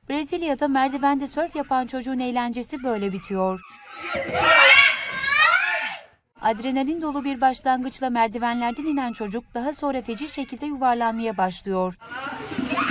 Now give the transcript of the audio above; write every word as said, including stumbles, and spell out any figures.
Brezilya'da merdivende sörf yapan çocuğun eğlencesi böyle bitiyor. Adrenalin dolu bir başlangıçla merdivenlerden inen çocuk daha sonra feci şekilde yuvarlanmaya başlıyor.